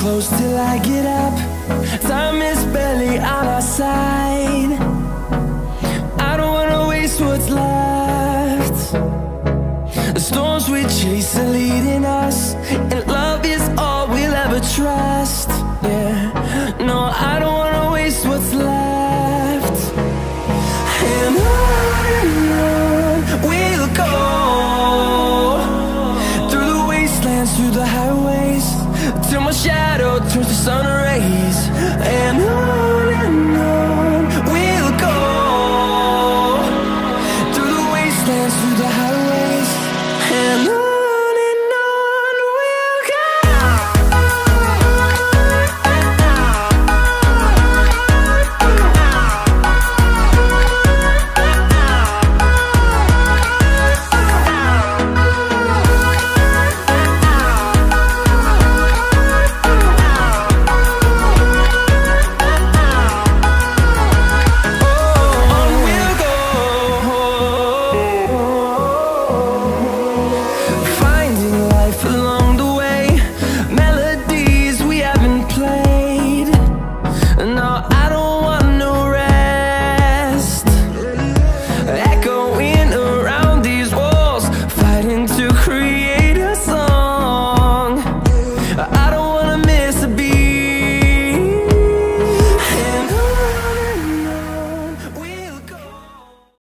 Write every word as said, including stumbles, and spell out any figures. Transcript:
close till I get up. Time is barely on our side. I don't wanna waste what's left. The storms we chase are leading us, and love is all we'll ever trust. Yeah, no, I don't wanna waste what's left. And on and on we'll go, through the wastelands, through the highways, till my shadow turns to sun rays. And on and on we'll go, through the wastelands, through the highways, and on. Create